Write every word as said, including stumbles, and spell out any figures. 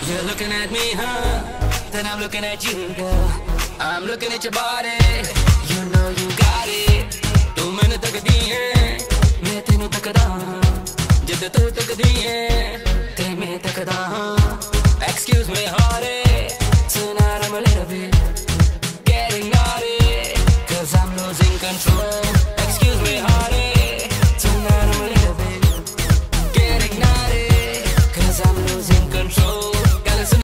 You're looking at me, huh? Then I'm looking at you, girl. I'm looking at your body. You know you got it. तू मैंने तक दी है, मैं तेनू तकदा जद तू तकदी है, ते मैं तकदा. Excuse me, heartache.